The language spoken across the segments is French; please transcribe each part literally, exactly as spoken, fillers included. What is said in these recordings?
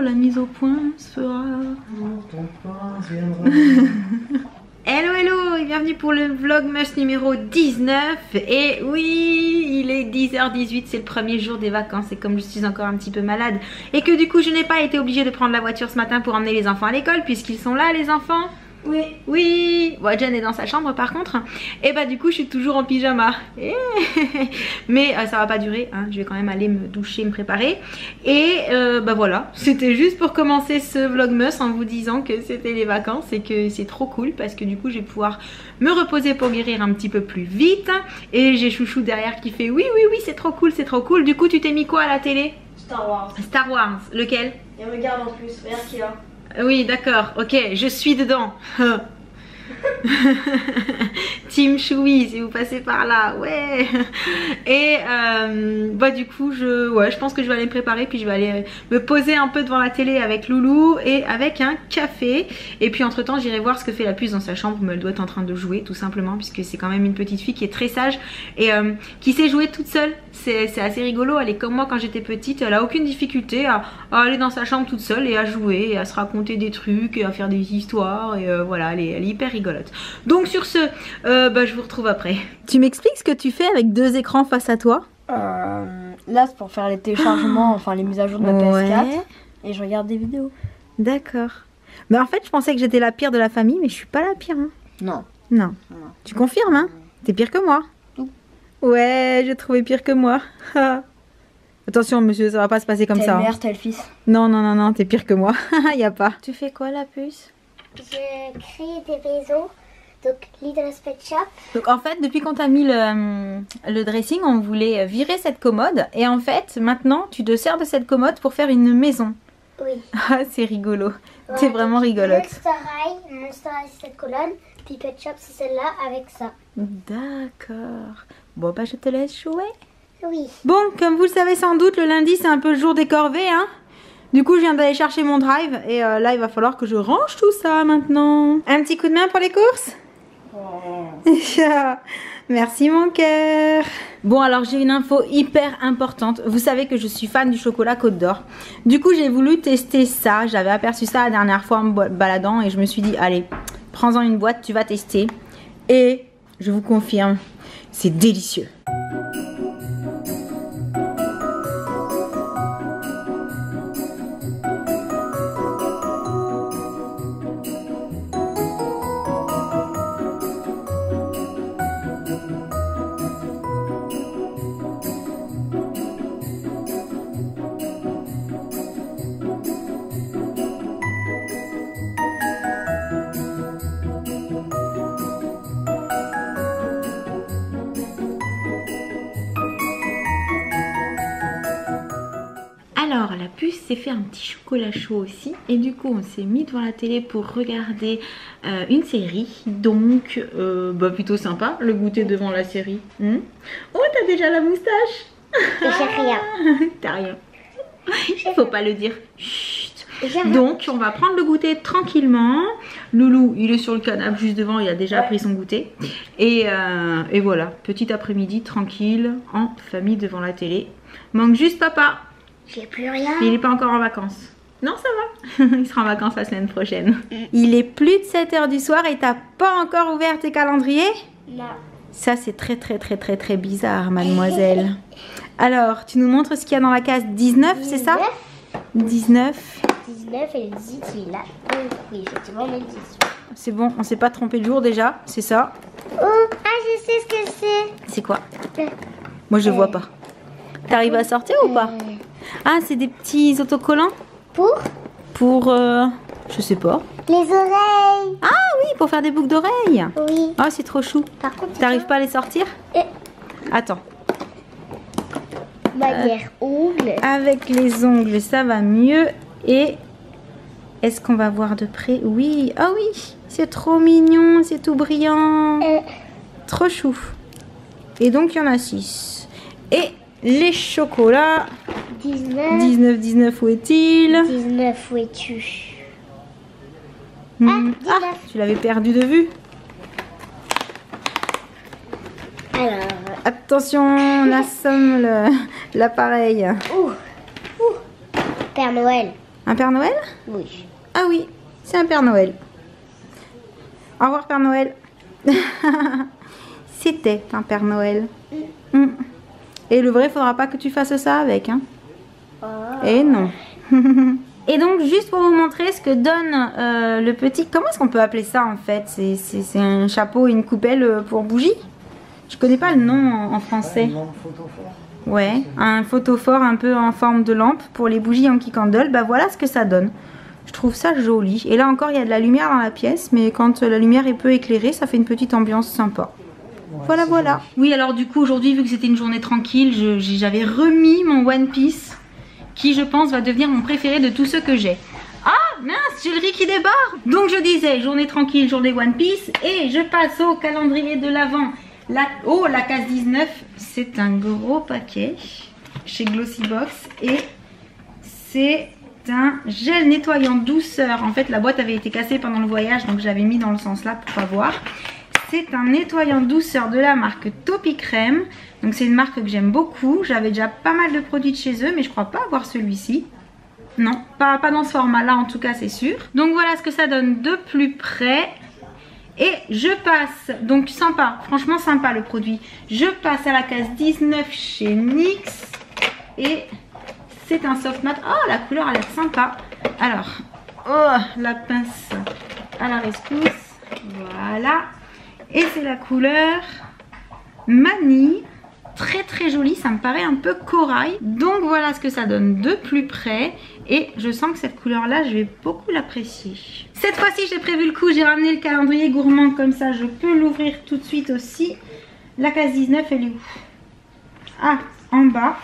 la mise au point se fera. Hello hello et bienvenue pour le vlogmas numéro dix-neuf. Et oui, il est dix heures dix-huit, c'est le premier jour des vacances. Et comme je suis encore un petit peu malade et que du coup je n'ai pas été obligée de prendre la voiture ce matin pour emmener les enfants à l'école, puisqu'ils sont là les enfants. Oui. Oui. Bon, Jen est dans sa chambre par contre. Et bah du coup je suis toujours en pyjama. Mais euh, ça va pas durer, hein. Je vais quand même aller me doucher, me préparer. Et euh, bah voilà, c'était juste pour commencer ce vlogmas en vous disant que c'était les vacances et que c'est trop cool parce que du coup je vais pouvoir me reposer pour guérir un petit peu plus vite. Et j'ai Chouchou derrière qui fait oui oui oui c'est trop cool, c'est trop cool. Du coup tu t'es mis quoi à la télé? Star Wars. Star Wars, lequel? Et regarde en plus, regarde ce qu'il y a. Oui, d'accord, ok, je suis dedans. Team Choui, si vous passez par là, ouais. Et euh, bah du coup, je, ouais, je pense que je vais aller me préparer, puis je vais aller me poser un peu devant la télé avec Loulou et avec un café. Et puis entre temps, j'irai voir ce que fait la puce dans sa chambre, où elle doit être en train de jouer, tout simplement, puisque c'est quand même une petite fille qui est très sage et euh, qui sait jouer toute seule. C'est assez rigolo, elle est comme moi quand j'étais petite, elle a aucune difficulté à, à aller dans sa chambre toute seule et à jouer et à se raconter des trucs et à faire des histoires et euh, voilà, elle est, elle est hyper rigolote. Donc sur ce, euh, bah, je vous retrouve après. Tu m'expliques ce que tu fais avec deux écrans face à toi? euh, Là c'est pour faire les téléchargements, enfin les mises à jour de la P S quatre. Ouais. Et je regarde des vidéos. D'accord. Mais en fait je pensais que j'étais la pire de la famille, mais je suis pas la pire, hein. Non. Non. Non. Tu confirmes, hein? T'es pire que moi? Tout. Ouais, j'ai trouvé pire que moi. Attention monsieur, ça va pas se passer comme ça. T'es mère, t'es le fils. Non, non, non, non, t'es pire que moi. Y a pas. Tu fais quoi la puce? Je crée des réseaux, donc Lidl's Pet Shop. Donc en fait, depuis qu'on t'a mis le, le dressing, on voulait virer cette commode. Et en fait, maintenant, tu te sers de cette commode pour faire une maison. Oui. Ah, c'est rigolo. Ouais, C'est vraiment rigolote. Monster High, Monster High c'est cette colonne, puis Pet Shop c'est celle-là avec ça. D'accord. Bon, bah je te laisse jouer. Oui. Bon, comme vous le savez sans doute, le lundi, c'est un peu le jour des corvées, hein. Du coup, je viens d'aller chercher mon drive et euh, là, il va falloir que je range tout ça maintenant. Un petit coup de main pour les courses? Oh. Merci mon cœur. Bon, alors j'ai une info hyper importante. Vous savez que je suis fan du chocolat Côte d'Or. Du coup, j'ai voulu tester ça. J'avais aperçu ça la dernière fois en me baladant et je me suis dit, allez, prends-en une boîte, tu vas tester. Et je vous confirme, c'est délicieux. Alors la puce s'est fait un petit chocolat chaud aussi et du coup on s'est mis devant la télé pour regarder euh, une série, donc euh, bah plutôt sympa le goûter devant la série. Hmm. Oh, t'as déjà la moustache? Et j'ai rien. T'as rien. Il faut pas le dire. Chut. Donc on va prendre le goûter tranquillement. Loulou il est sur le canapé juste devant, il a déjà pris son goûter. Et, euh, et voilà, petit après-midi tranquille en famille devant la télé. Manque juste papa. J'ai plus rien. Il n'est pas encore en vacances. Non, ça va. Il sera en vacances la semaine prochaine. Il est plus de sept heures du soir et t'as pas encore ouvert tes calendriers? Non. Ça, c'est très très très très très bizarre, mademoiselle. Alors, tu nous montres ce qu'il y a dans la case dix-neuf, c'est ça? dix-neuf. dix-neuf et dix-huit, il est là. Oui, effectivement, on est dix-huit. C'est bon, on sait pas trompé de jour déjà, c'est ça? Oh, ah, je sais ce que c'est. C'est quoi? Moi, je vois pas. T'arrives à sortir ou pas? Ah, c'est des petits autocollants? Pour? Pour, euh, je sais pas. Les oreilles. Ah oui, pour faire des boucles d'oreilles. Oui. Ah, c'est trop chou. Par contre, t'arrives pas à les sortir? Et... Attends. Manière euh, ongles. Avec les ongles, ça va mieux. Et est-ce qu'on va voir de près? Oui. Ah oui, c'est trop mignon, c'est tout brillant. Euh... Trop chou. Et donc, il y en a six. Et les chocolats. dix-neuf. dix-neuf, dix-neuf, où est-il? dix-neuf, où es-tu? Mmh. Ah, ah, tu l'avais perdu de vue. Alors. Attention, on assomme l'appareil. Ouh, ouh. Père Noël. Un Père Noël? Oui. Ah oui, c'est un Père Noël. Au revoir Père Noël. C'était un Père Noël. Mm. Et le vrai, faudra pas que tu fasses ça avec. Hein. Oh. Et non. Et donc, juste pour vous montrer ce que donne euh, le petit... Comment est-ce qu'on peut appeler ça en fait? C'est un chapeau et une coupelle pour bougie? Je connais pas le nom en, en français. Une lampe photophore. Ouais, un photophore un peu en forme de lampe pour les bougies Yankee Candle. Bah voilà ce que ça donne. Je trouve ça joli. Et là encore, il y a de la lumière dans la pièce, mais quand la lumière est peu éclairée, ça fait une petite ambiance sympa. Ouais, voilà, voilà. Joli. Oui, alors du coup, aujourd'hui, vu que c'était une journée tranquille, j'avais remis mon One Piece, qui, je pense, va devenir mon préféré de tous ceux que j'ai. Ah, mince, j'ai le riz qui débarque. Donc, je disais, journée tranquille, journée One Piece, et je passe au calendrier de l'Avent. La... Oh, la case dix-neuf, c'est un gros paquet chez Glossybox, et c'est un gel nettoyant douceur. En fait, la boîte avait été cassée pendant le voyage, donc je l'avais mis dans le sens là pour pas voir. C'est un nettoyant douceur de la marque Topi Crème. Donc c'est une marque que j'aime beaucoup. J'avais déjà pas mal de produits de chez eux, mais je crois pas avoir celui-ci. Non, pas, pas dans ce format-là en tout cas, c'est sûr. Donc voilà ce que ça donne de plus près. Et je passe, donc sympa, franchement sympa le produit. Je passe à la case dix-neuf chez N Y X. Et c'est un soft matte. Oh, la couleur a l'air sympa. Alors, oh, la pince à la rescousse. Voilà. Et c'est la couleur Manille. Très très jolie, ça me paraît un peu corail. Donc voilà ce que ça donne de plus près. Et je sens que cette couleur là, je vais beaucoup l'apprécier. Cette fois-ci j'ai prévu le coup, j'ai ramené le calendrier gourmand comme ça. Je peux l'ouvrir tout de suite aussi. La case dix-neuf, elle est où? Ah, en bas.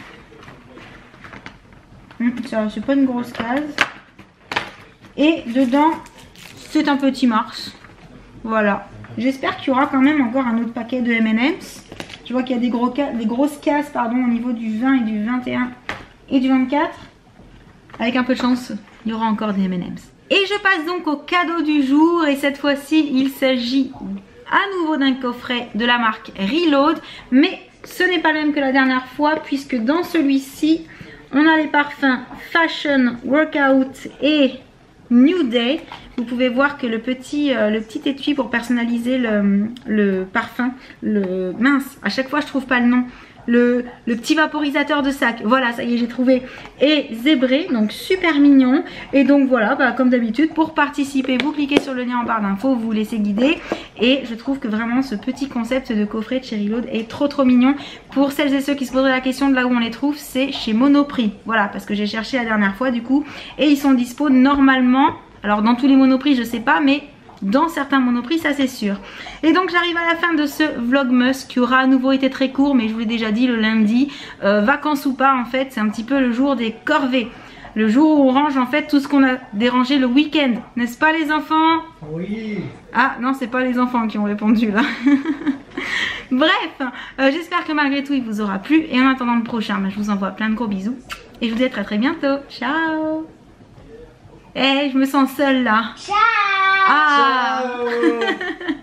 C'est pas une grosse case. Et dedans, c'est un petit Mars. Voilà. J'espère qu'il y aura quand même encore un autre paquet de M and M's. Je vois qu'il y a des, gros des grosses cases pardon, au niveau du vingt et du vingt et un et du vingt-quatre. Avec un peu de chance, il y aura encore des M and M's. Et je passe donc au cadeau du jour. Et cette fois-ci, il s'agit à nouveau d'un coffret de la marque Reload. Mais ce n'est pas le même que la dernière fois, puisque dans celui-ci, on a les parfums Fashion, Workout et New Day. Vous pouvez voir que le petit, euh, le petit étui pour personnaliser le, le parfum, le mince, à chaque fois je trouve pas le nom, le, le petit vaporisateur de sac, voilà, ça y est, j'ai trouvé, et zébré, donc super mignon. Et donc voilà, bah, comme d'habitude, pour participer, vous cliquez sur le lien en barre d'infos, vous vous laissez guider. Et je trouve que vraiment ce petit concept de coffret de chez Reload est trop trop mignon. Pour celles et ceux qui se poseraient la question de là où on les trouve, c'est chez Monoprix, voilà, parce que j'ai cherché la dernière fois du coup, et ils sont dispo normalement. Alors dans tous les Monoprix je sais pas, mais dans certains Monoprix ça c'est sûr. Et donc j'arrive à la fin de ce vlogmas qui aura à nouveau été très court, mais je vous l'ai déjà dit, le lundi, euh, vacances ou pas en fait, c'est un petit peu le jour des corvées. Le jour où on range en fait tout ce qu'on a dérangé le week-end, n'est-ce pas les enfants? Oui. Ah non, c'est pas les enfants qui ont répondu là. Bref, euh, j'espère que malgré tout il vous aura plu. Et en attendant le prochain, bah, je vous envoie plein de gros bisous. Et je vous dis à très très bientôt. Ciao. Eh, hey, je me sens seule là. Ciao. Ah. Ciao.